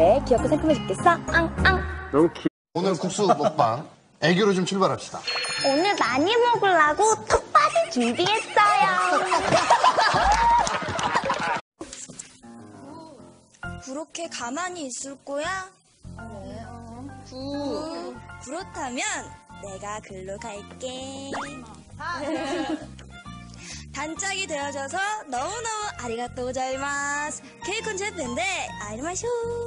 왜 귀엽고 상큼해졌겠어? 앙. 오늘 국수 먹방 애교로 좀 출발합시다. 오늘 많이 먹으려고 턱받이 준비했어요. 그렇게 가만히 있을 거야? 그렇다면 내가 글로 갈게. 단짝이 되어줘서 너무너무 아리가또 고자이마스. 케이콘 제팬데 아리마쇼.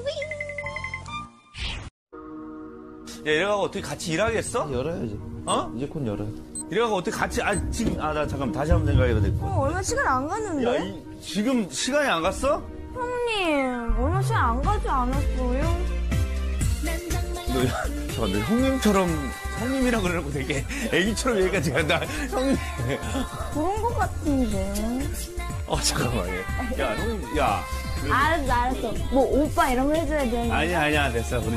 야, 이래가고 어떻게 같이 일하겠어? 열어야지. 어? 이제 곧 열어요. 이래가고 어떻게 같이, 지금, 나 잠깐 다시 한번 생각해야 될 거야. 얼마 시간 안 갔는데? 야, 지금 시간이 안 갔어? 형님, 얼마 시간 안 가지 않았어요? 너, 잠깐, 너 형님이라 그러고 되게 애기처럼 얘기까지 한다. 형님. 그런 것 같은데. 잠깐만. 야, 형님, 야. 알았어. 뭐, 오빠 이런 거 해줘야 돼. 아니야, 됐어. 우리.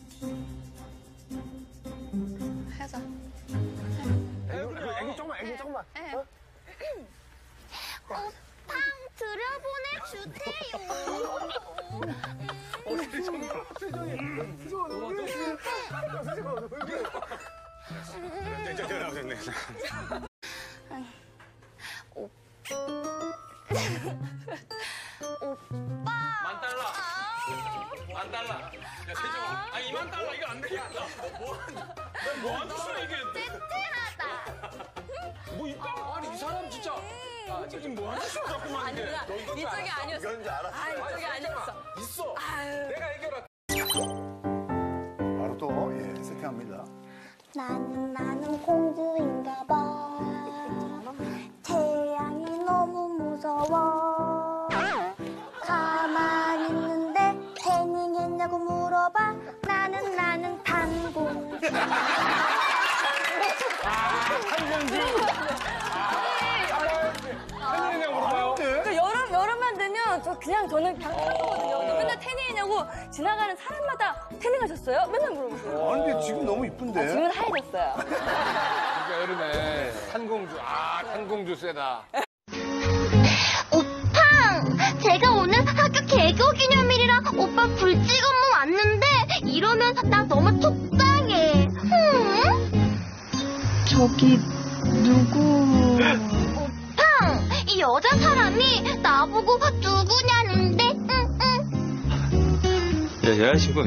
애기 조금만. 오빵 들여보내주세요. 오빠. 만 달러. 야, 세정아. 2만 달러 이거 안 되겠다. 뭐 하는 짓이야, 이게. 쎄쎄하다. 뭐 이따 아니 이 사람 진짜. 지금 뭐 하는 짓이야, 자꾸만 이게. 이쪽이 아니었어. 이건 줄 알았어. 이쪽이 아니었어. 있어. 내가 얘기해라. 바로 또 세팅합니다. 나는 공주인가 봐. 태양이 너무 무서워. 가만히 있는데 태닝 했냐고 물어봐. 나는 탄공주. 여름만 되면 저는 그냥 하거든요. 맨날 태닝이냐고 지나가는 사람마다 태닝하셨어요? 맨날 물어보세요. 아니 근데 지금 너무 이쁜데. 지금은 하얘졌어요. 그러니까 여름에 탄공주. 탄공주 세다. 오팡! 제가 오늘 학교 개교 기념일이라 오빠 불직 업무 왔는데 이러면 나 너무 속상해. 저기, 누구. 오팡! 이 여자 사람이 나보고 누구냐는데, 여자친구.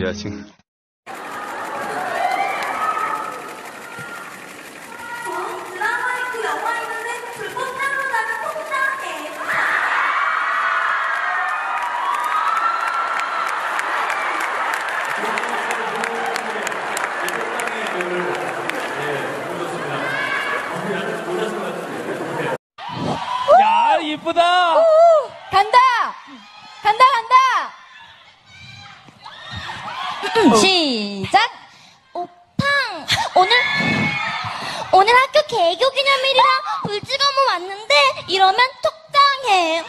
드라마 있고 영화 있는데 불꽃나무 나는 속상해. 야, 이쁘다. 간다! 시작! 오팡! 오늘 학교 개교 기념일이라 불직 업무 왔는데 이러면 속상해.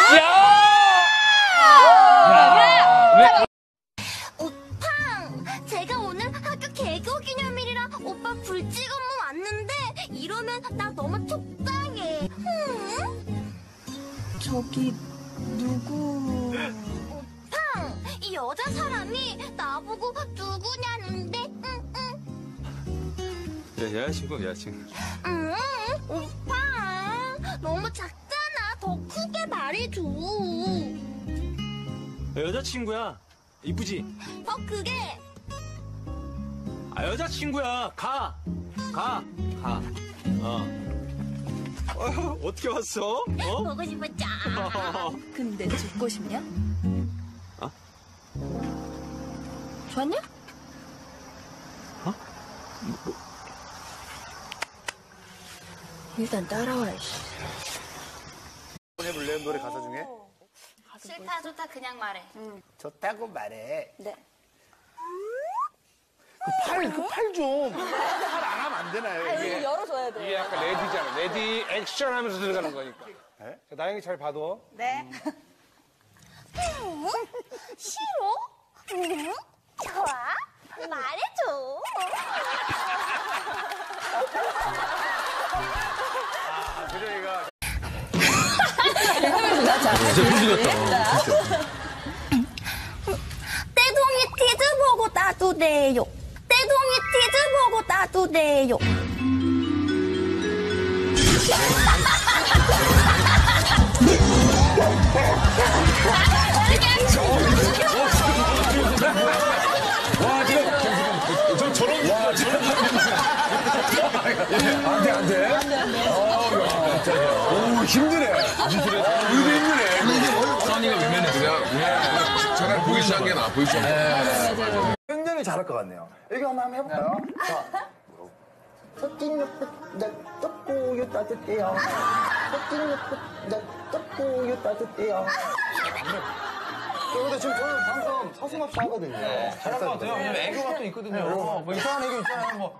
오팡! 제가 오늘 학교 개교 기념일이라 오빠 불직 업무 왔는데 이러면 나 너무 속상해. 저기, 누구. 오팡! 이 여자 사람이 나보고 누구냐는데, 여자친구. 오빠 너무 작잖아. 더 크게 말해줘. 여자친구야. 이쁘지? 더 크게. 여자친구야. 가. 어떻게 왔어? 보고 싶었죠. 근데 죽고 싶냐? 좋았냐? 일단 따라와라, 씨. 해볼래 노래 가사 중에? 싫다 그냥 말해. 좋다고 말해. 네. 그 팔 좀. 팔 안 하면 안 되나요 이게? 이거 열어줘야 돼. 이게 약간 레디잖아. 레디 액션 하면서 들어가는 거니까. 네? 자, 나영이 잘 봐둬. 네. 싫어? 좋아. 말해줘. 표정이가. 진짜 표지 같다. 내 동이 따도 돼요. 떼동이 티즈 보고 따도 돼요. 와, 지금 저런 안 돼. 오, 힘드네. 의도 힘드네. 선이가 외면해. 차라리 보이시한 게 나아, 보이시한 게. 굉장히 잘할 것 같네요. 여기 한번 해볼까요? 자. 섞인 옆에 나 떡고유 따뜻해요. 섞인 옆에 나 떡고유 따뜻해요. 근데 지금 저는 방금 서슴없이 하거든요. 잘할 것 같아요. 왜냐면 애교가 또 있거든요. 뭐 이상한 애교 있잖아요.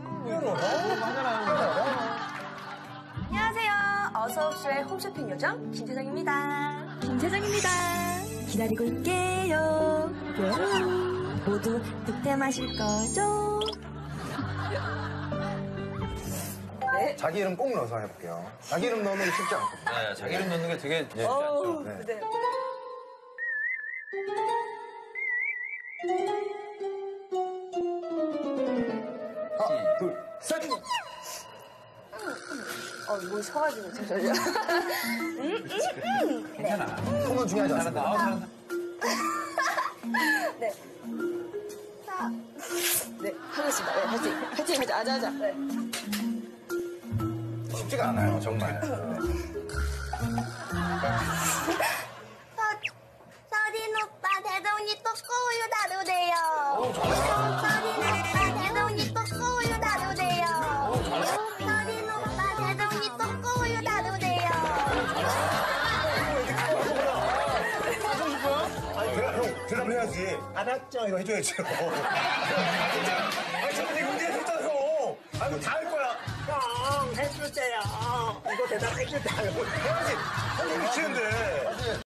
안녕하세요. 어서옵쇼의 홈쇼핑 요정 김세정입니다. 김세정입니다. 기다리고 있게요. 모두 득템하실 거죠? 자기 이름 꼭 넣어서 해볼게요. 자기 이름 넣는 게 쉽지 않거든요. 네, 자기 이름 넣는 게 되게 쉽지 않죠. 네. 네. 하나, 둘, 셋! 뭐 서가지고 잠시만요. 괜찮아. 손은 중요하지 않습니다. 잘한다. 네. 네, 하겠습니다. 네, 화이팅, 하자. 네. 쉽지가 않아요, 정말. 서린 오빠 대동이 떡고우유 나도 돼요. 서린 오빠 대동이 떡고우유 나도 돼요. 서린 오빠 대동이 떡고우유 나도 돼요. 제가 형, 대답을 해야지. 알았죠? 이거 해줘야죠. 아니, 저는 이거 문제 했잖아, 형. 아이고, 다 할 거야. 형, 해줄 때야. 이거 대답해줄 때야. 해야지. 형님 미치는데.